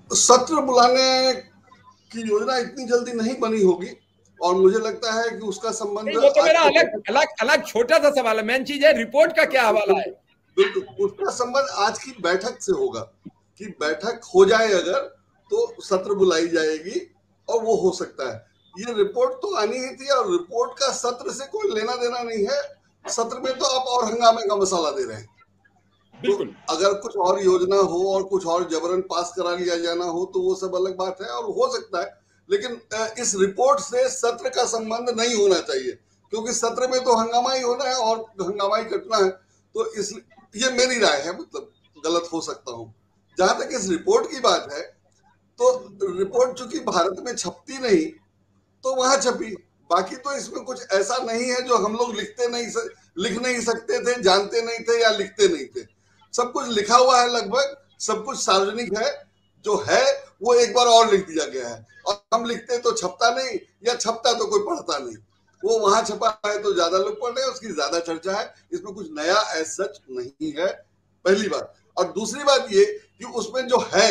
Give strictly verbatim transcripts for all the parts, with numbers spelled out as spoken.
सत्र बुलाने की योजना इतनी जल्दी नहीं बनी होगी और मुझे लगता है कि उसका संबंध नहीं, वो तो आज मेरा के अलग अलग अलग छोटा सा सवाल है। मेन चीज है रिपोर्ट का क्या हवाला है। बिल्कुल उसका संबंध आज की बैठक से होगा कि बैठक हो जाए अगर तो सत्र बुलाई जाएगी और वो हो सकता है। ये रिपोर्ट तो आनी ही थी और रिपोर्ट का सत्र से कोई लेना देना नहीं है। सत्र में तो आप और हंगामे का मसाला दे रहे हैं। तो बिल्कुल अगर कुछ और योजना हो और कुछ और जबरन पास करा लिया जाना हो तो वो सब अलग बात है और हो सकता है, लेकिन इस रिपोर्ट से सत्र का संबंध नहीं होना चाहिए क्योंकि सत्र में तो हंगामा ही होना है और हंगामा ही कटना है। तो इस ये मेरी राय है, मतलब गलत हो सकता हूँ। जहां तक इस रिपोर्ट की बात है तो रिपोर्ट चूंकि भारत में छपती नहीं तो वहां छपी, बाकी तो इसमें कुछ ऐसा नहीं है जो हम लोग लिखते नहीं स, लिख नहीं सकते थे, जानते नहीं थे या लिखते नहीं थे। सब कुछ लिखा हुआ है, लगभग सब कुछ सार्वजनिक है। जो है वो एक बार और लिख दिया गया है और हम लिखते तो छपता नहीं या छपता तो कोई पढ़ता नहीं। वो वहां छपा है तो ज्यादा लोग पढ़ रहे हैं, उसकी ज्यादा चर्चा है। इसमें कुछ नया एज सच नहीं है, पहली बात। और दूसरी बात ये कि उसमें जो है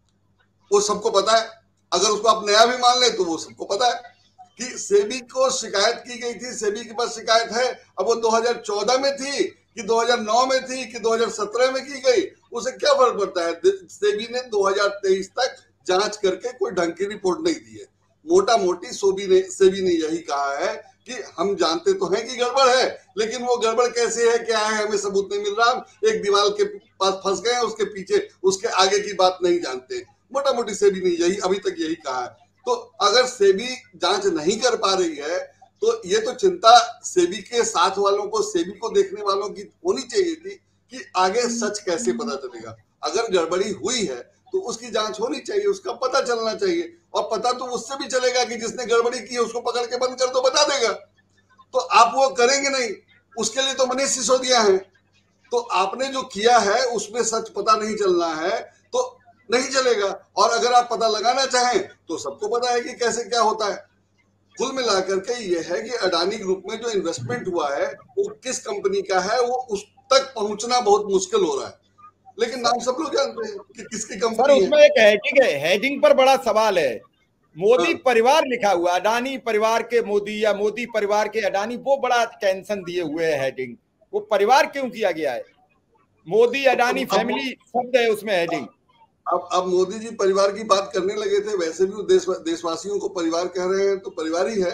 वो सबको पता है। अगर उसको आप नया भी मान ले तो वो सबको पता है कि सेबी को शिकायत की गई थी, सेबी के पास शिकायत है। अब वो दो हज़ार चौदह में थी कि दो हज़ार नौ में थी कि दो हज़ार सत्रह में की गई, उसे क्या फर्क पड़ता है। सेबी ने दो हज़ार तेईस तक जांच करके कोई ढंग की रिपोर्ट नहीं दी है। मोटा मोटी सोबी ने सेबी ने यही कहा है कि हम जानते तो हैं कि गड़बड़ है, लेकिन वो गड़बड़ कैसे है, क्या है, हमें सबूत नहीं मिल रहा। एक दीवार के पास फंस गए, उसके पीछे उसके आगे की बात नहीं जानते। मोटा मोटी सेबी ने यही अभी तक यही कहा है। तो अगर सेबी जांच नहीं कर पा रही है तो ये तो चिंता सेबी के साथ वालों को, सेबी को देखने वालों की होनी चाहिए थी कि आगे सच कैसे पता चलेगा। अगर गड़बड़ी हुई है तो उसकी जांच होनी चाहिए, उसका पता चलना चाहिए। और पता तो उससे भी चलेगा कि जिसने गड़बड़ी की है उसको पकड़ के बंद कर दो, बता देगा। तो आप वो करेंगे नहीं, उसके लिए तो मनीष सिसोदिया है। तो आपने जो किया है उसमें सच पता नहीं चलना है तो नहीं चलेगा। और अगर आप पता लगाना चाहें तो सबको पता है कि कैसे क्या होता है। कुल मिलाकर के ये है कि अडानी ग्रुप में जो इन्वेस्टमेंट हुआ है वो किस कंपनी का है, वो उस तक पहुंचना बहुत मुश्किल हो रहा है, लेकिन नाम सब लोग जानते हैं कि किसकी सर कंपनी है। उसमें एक हेडिंग है, हेडिंग पर बड़ा सवाल है। मोदी हाँ। परिवार लिखा हुआ, अडानी परिवार के मोदी या मोदी परिवार के अडानी, वो बड़ा टेंशन दिए हुए है हेडिंग। वो परिवार क्यों किया गया है? मोदी अडानी अब फैमिली शब्द है उसमें हेडिंग। अब अब मोदी जी परिवार की बात करने लगे थे, वैसे भी वो देश देशवासियों को परिवार कह रहे हैं तो परिवार ही है।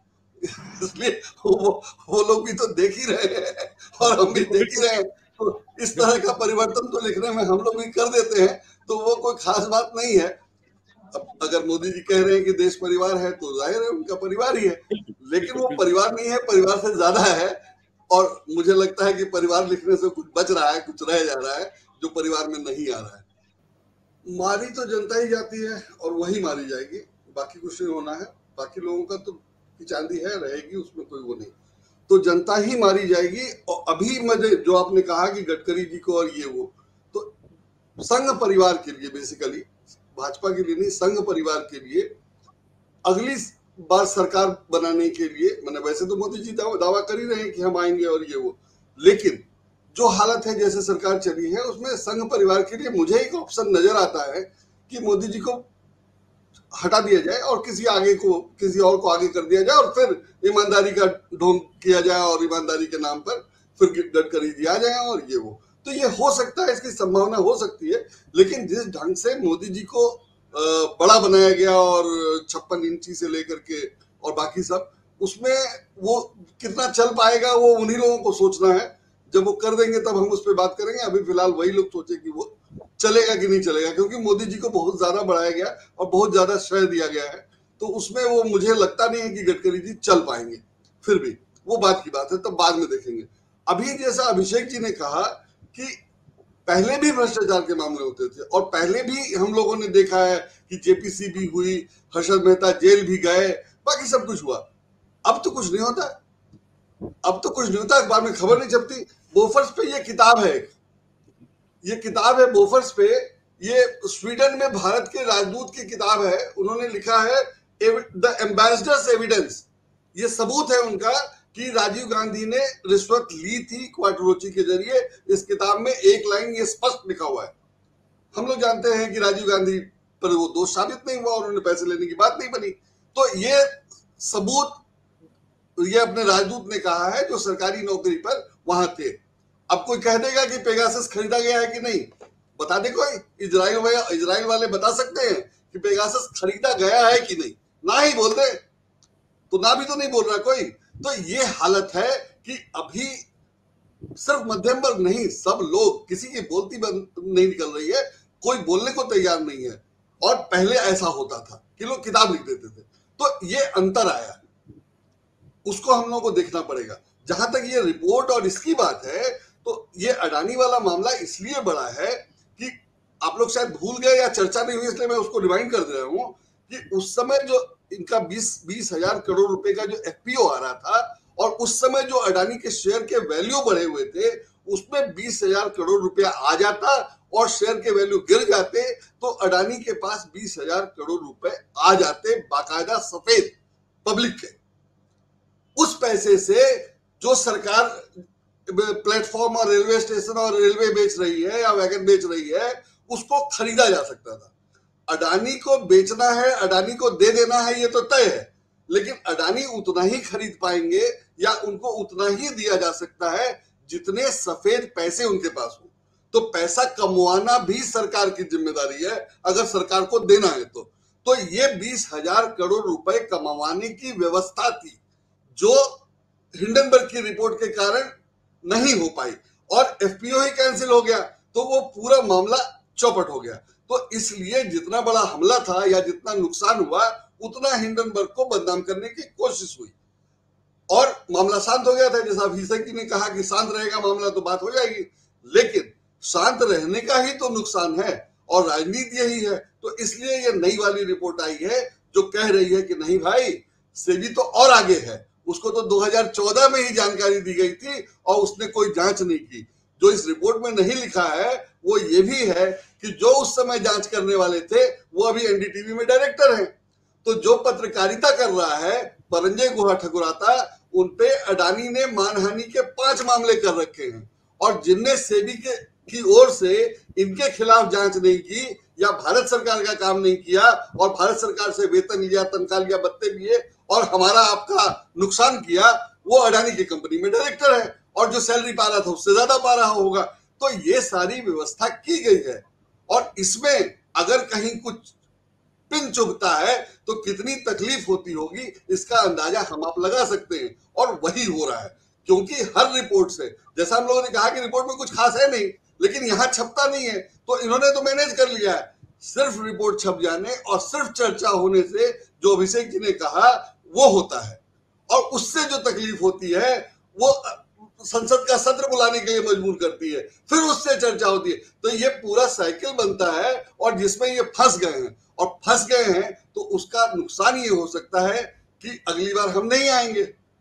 इसलिए वो वो लोग भी तो देख ही रहे हैं और हम भी देख ही रहे हैं। तो इस तरह का परिवर्तन तो लिखने में हम लोग भी कर देते हैं, तो वो कोई खास बात नहीं है। अब अगर मोदी जी कह रहे हैं कि देश परिवार है तो जाहिर है उनका परिवार ही है, लेकिन वो परिवार नहीं है, परिवार से ज्यादा है। और मुझे लगता है कि परिवार लिखने से कुछ बच रहा है, कुछ रह जा रहा है जो परिवार में नहीं आ रहा है। मारी तो जनता ही जाती है और वही मारी जाएगी, बाकी कुछ नहीं होना है। बाकी लोगों का तो चांदी है, रहेगी, उसमें कोई वो नहीं। तो जनता ही मारी जाएगी। और अभी मुझे जो आपने कहा कि गडकरी जी को और ये वो, तो संघ परिवार के लिए, बेसिकली भाजपा के लिए नहीं, संघ परिवार के लिए अगली बार सरकार बनाने के लिए, मैंने वैसे तो मोदी जी दावा कर ही रहे हैं कि हम आएंगे और ये वो, लेकिन जो हालत है जैसे सरकार चली है उसमें संघ परिवार के लिए मुझे एक ऑप्शन नजर आता है कि मोदी जी को हटा दिया जाए और किसी आगे को, किसी और को आगे कर दिया जाए और फिर ईमानदारी का ढोंग किया जाए और ईमानदारी के नाम पर फिर गडकरी जी आ जाए और ये वो। तो ये हो सकता है, इसकी संभावना हो सकती है। लेकिन जिस ढंग से मोदी जी को बड़ा बनाया गया और छप्पन इंची से लेकर के और बाकी सब, उसमें वो कितना चल पाएगा वो उन्हीं लोगों को सोचना है। जब वो कर देंगे तब हम उस पर बात करेंगे। अभी फिलहाल वही लोग सोचे कि वो चलेगा कि नहीं चलेगा, क्योंकि मोदी जी को बहुत ज्यादा बढ़ाया गया और बहुत ज्यादा श्रेय दिया गया है। तो उसमें वो मुझे लगता नहीं है कि गडकरी जी चल पाएंगे। फिर भी वो बात की बात है, तब बाद में देखेंगे। अभी जैसा अभिषेक जी ने कहा कि पहले भी भ्रष्टाचार के मामले होते थे और पहले भी हम लोगों ने देखा है कि जेपीसी भी हुई, हर्षद मेहता जेल भी गए, बाकी सब कुछ हुआ। अब तो कुछ नहीं होता, अब तो कुछ नहीं होता, अखबार में खबर नहीं छपती। बोफर्स पे ये किताब है, ये किताब है बोफर्स पे, ये स्वीडन में भारत के राजदूत की किताब है। उन्होंने लिखा है द एम्बेसडर्स एविडेंस। ये सबूत है उनका कि राजीव गांधी ने रिश्वत ली थी क्वाटरोची के जरिए। इस किताब में एक लाइन ये स्पष्ट लिखा हुआ है। हम लोग जानते हैं कि राजीव गांधी पर वो दोष साबित नहीं हुआ और उन्होंने पैसे लेने की बात नहीं बनी। तो ये सबूत ये अपने राजदूत ने कहा है जो सरकारी नौकरी पर वहां थे। अब कोई कह देगा कि पेगासस खरीदा गया है कि नहीं, बता दे कोई, इजराइल वाले इजराइल वाले बता सकते हैं कि पेगासस खरीदा गया है कि नहीं? ना ही बोल दे तो ना भी तो नहीं बोल रहा कोई। तो ये हालत है कि अभी सिर्फ मध्यम वर्ग नहीं, सब लोग, किसी की बोलती बंद नहीं निकल रही है, कोई बोलने को तैयार नहीं है। और पहले ऐसा होता था कि लोग किताब लिख देते थे। तो ये अंतर आया, उसको हम लोगों को देखना पड़ेगा। जहां तक ये रिपोर्ट और इसकी बात है, तो ये अडानी वाला मामला इसलिए बड़ा है कि आप लोग शायद भूल गए या चर्चा नहीं हुई, इसलिए मैं उसको रिमाइंड कर दे रहा हूं कि उस समय जो इनका बीस बीस हजार करोड़ रुपए का जो एफपीओ आ रहा था और उस समय जो अडानी के शेयर के वैल्यू बढ़े हुए थे, उसमें बीस हजार करोड़ रुपया आ जाता और शेयर के वैल्यू गिर जाते, तो अडानी के पास बीस हजार करोड़ रुपए आ जाते बाकायदा सफेद पब्लिक के। उस पैसे से जो सरकार प्लेटफॉर्म और रेलवे स्टेशन और रेलवे बेच रही है या वैगन बेच रही है, उसको खरीदा जा सकता था। अडानी को बेचना है, अडानी को दे देना है, ये तो तय है, लेकिन अडानी उतना ही खरीद पाएंगे या उनको उतना ही दिया जा सकता है जितने सफेद पैसे उनके पास हो। तो पैसा कमवाना भी सरकार की जिम्मेदारी है, अगर सरकार को देना है तो। तो ये बीस हजार करोड़ रुपए कमाने की व्यवस्था थी जो हिंडनबर्ग की रिपोर्ट के कारण नहीं हो पाई और एफपीओ ही कैंसिल हो गया, तो वो पूरा मामला चौपट हो गया। तो इसलिए जितना बड़ा हमला था या जितना नुकसान हुआ, उतना हिंडनबर्ग को बदनाम करने की कोशिश हुई और मामला शांत हो गया था। जैसा अभिषेक जी ने कहा कि शांत रहेगा मामला तो बात हो जाएगी, लेकिन शांत रहने का ही तो नुकसान है और राजनीति यही है। तो इसलिए ये नई वाली रिपोर्ट आई है जो कह रही है कि नहीं भाई, सेबी तो और आगे है, उसको तो दो हज़ार चौदह में ही जानकारी दी गई थी और उसने कोई जांच नहीं की। जो इस रिपोर्ट में नहीं लिखा है वो ये भी है कि जो उस समय जांच करने वाले थे वो अभी एनडीटीवी में डायरेक्टर हैं। तो जो पत्रकारिता कर रहा है परंजय गुहा ठकुराता, उनपे अडानी ने मानहानि के पांच मामले कर रखे हैं और जिनने सेबी के की ओर से इनके खिलाफ जांच नहीं की या भारत सरकार का काम नहीं किया और भारत सरकार से वेतन लिया, तनख्वाह लिया, भत्ते लिए और हमारा आपका नुकसान किया, वो अडानी की कंपनी में डायरेक्टर है और जो सैलरी पा रहा था उससे ज्यादा पा रहा होगा। तो ये सारी व्यवस्था की गई है और इसमें अगर कहीं कुछ पिन चुभता है तो कितनी तकलीफ होती होगी इसका अंदाजा हम आप लगा सकते हैं। और वही हो रहा है, क्योंकि हर रिपोर्ट से, जैसा हम लोगों ने कहा कि रिपोर्ट में कुछ खास है नहीं, लेकिन यहां छपता नहीं है, तो इन्होंने तो मैनेज कर लिया है। सिर्फ रिपोर्ट छप जाने और सिर्फ चर्चा होने से जो अभिषेक जी ने कहा वो होता है और उससे जो तकलीफ होती है वो संसद का सत्र बुलाने के लिए मजबूर करती है, फिर उससे चर्चा होती है। तो ये पूरा साइकिल बनता है और जिसमें ये फंस गए हैं और फंस गए हैं तो उसका नुकसान ये हो सकता है कि अगली बार हम नहीं आएंगे।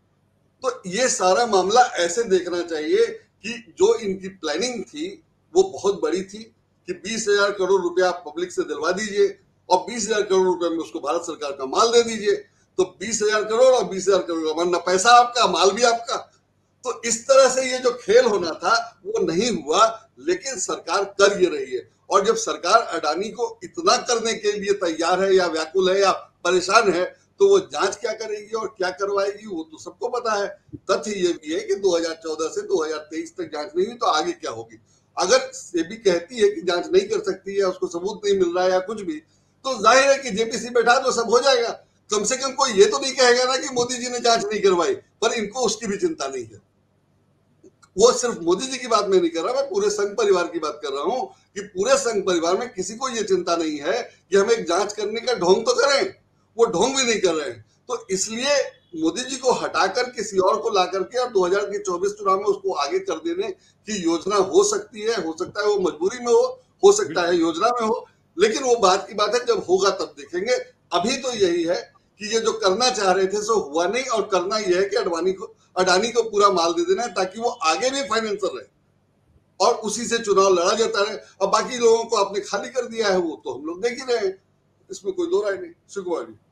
तो ये सारा मामला ऐसे देखना चाहिए कि जो इनकी प्लानिंग थी वो बहुत बड़ी थी कि बीस हजार करोड़ रुपया पब्लिक से दिलवा दीजिए और बीस हजार करोड़ रुपए में उसको भारत सरकार का माल दे दीजिए। तो बीस हजार करोड़ और बीस हजार करोड़ का वरना पैसा आपका, माल भी आपका। तो इस तरह से ये जो खेल होना था वो नहीं हुआ, लेकिन सरकार कर ये रही है। और जब सरकार अडानी को इतना करने के लिए तैयार है या व्याकुल है या परेशान है, तो वो जांच क्या करेगी और क्या करवाएगी वो तो सबको पता है। तथ्य ये भी है कि दो हज़ार चौदह से दो हज़ार तेईस तक जांच नहीं हुई तो आगे क्या होगी। अगर सेबी कहती है कि जांच नहीं कर सकती है, उसको सबूत नहीं मिल रहा है या कुछ भी, तो जाहिर है कि जेपीसी बैठा तो सब हो जाएगा। कम से कम कोई ये तो नहीं कहेगा ना कि मोदी जी ने जांच नहीं करवाई, पर इनको उसकी भी चिंता नहीं है। वो सिर्फ मोदी जी की बात मैं नहीं कर रहा, मैं पूरे संघ परिवार की बात कर रहा हूं कि पूरे संघ परिवार में किसी को ये चिंता नहीं है कि हम एक जांच करने का ढोंग तो करें, वो ढोंग भी नहीं कर रहे हैं। तो इसलिए मोदी जी को हटाकर किसी और को ला करके और दो हज़ार चौबीस चुनाव में उसको आगे कर देने की योजना हो सकती है। हो सकता है वो मजबूरी में हो हो सकता है योजना में हो, लेकिन वो बात की बात है, जब होगा तब देखेंगे। अभी तो यही है कि ये जो करना चाह रहे थे सो हुआ नहीं, और करना यह है कि अडवाणी को अडानी को पूरा माल दे देना है ताकि वो आगे भी फाइनेंसर रहे और उसी से चुनाव लड़ा जाता रहे। और बाकी लोगों को आपने खाली कर दिया है वो तो हम लोग देख ही रहे हैं, इसमें कोई दो राय नहीं। शुक्रवार।